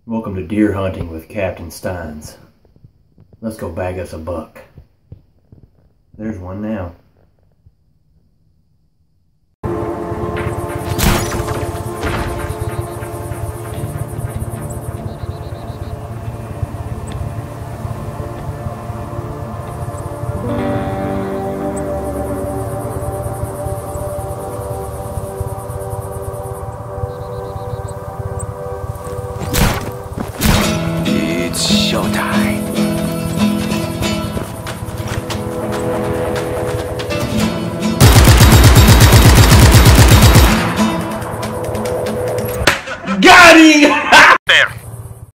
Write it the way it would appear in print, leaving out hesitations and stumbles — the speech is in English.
Welcome to deer hunting with Captain Steins. Let's go bag us a buck. There's one now.